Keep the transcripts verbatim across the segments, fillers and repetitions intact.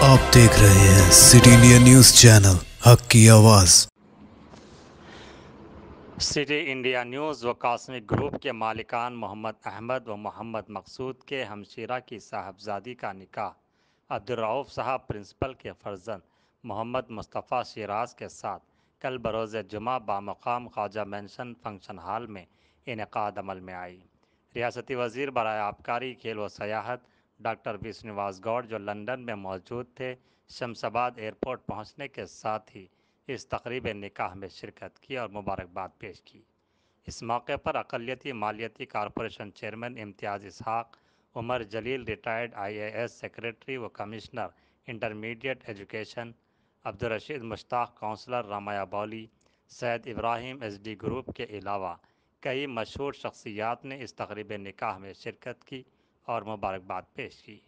आप देख रहे हैं सिटी इंडिया न्यूज चैनल, हक की आवाज। सिटी इंडिया न्यूज़ व कास्मिक ग्रुप के मालिकान मोहम्मद अहमद व मोहम्मद मकसूद के हमशीरा की साहबजादी का निकाह अब्दुर्रऊफ़ साहब प्रिंसिपल के फर्जंद मोहम्मद मुस्तफ़ा शिराज के साथ कल बरोज़ जुमा बामकाम ख्वाजा मेंशन फंक्शन हॉल में इनेकाद अमल में आई। रियासती वज़ीर बराए आबकारी, खेल व सयाहत डॉक्टर विष्णुवास गौड़ जो लंदन में मौजूद थे, शमशाबाद एयरपोर्ट पहुँचने के साथ ही इस तकरीब निकाह में शिरकत की और मुबारकबाद पेश की। इस मौके पर अक़लियती मालियती corporation chairman Imtiaz Ishaq, Umar Jaleel retired I A S secretary व commissioner intermediate education, Abdurrasheed Mushtaq councillor Ramaiah Bowli, Syed Ibrahim S D group के अलावा कई मशहूर शख्सियात ने इस तकरीब निकाह में शिरकत की और मुबारकबाद पेश की।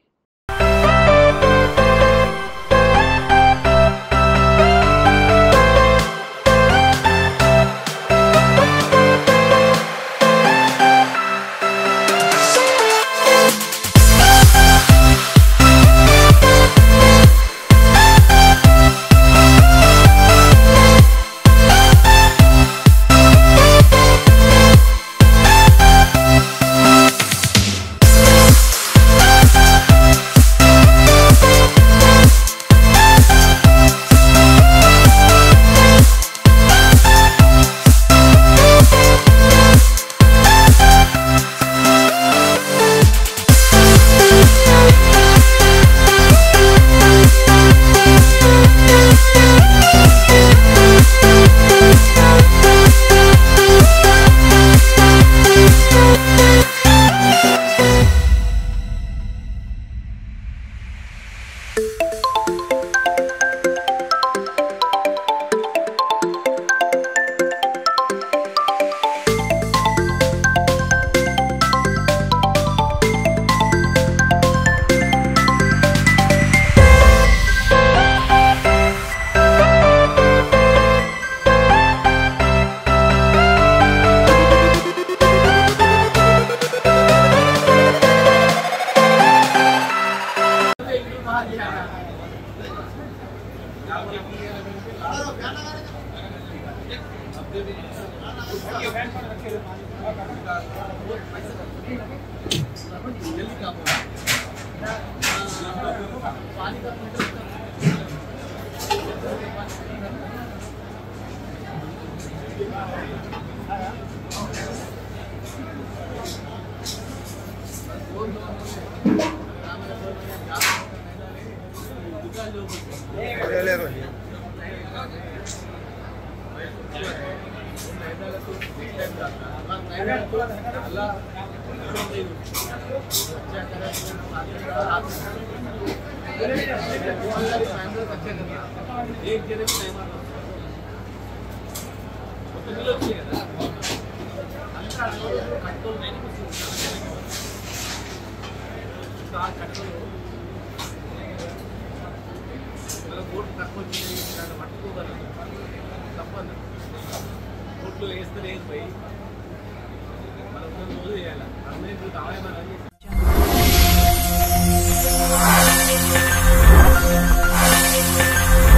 ఓట్లు వేస్తే లేదు పోయి మన రోజు చేయాలి అందరూ ఇప్పుడు కావాలి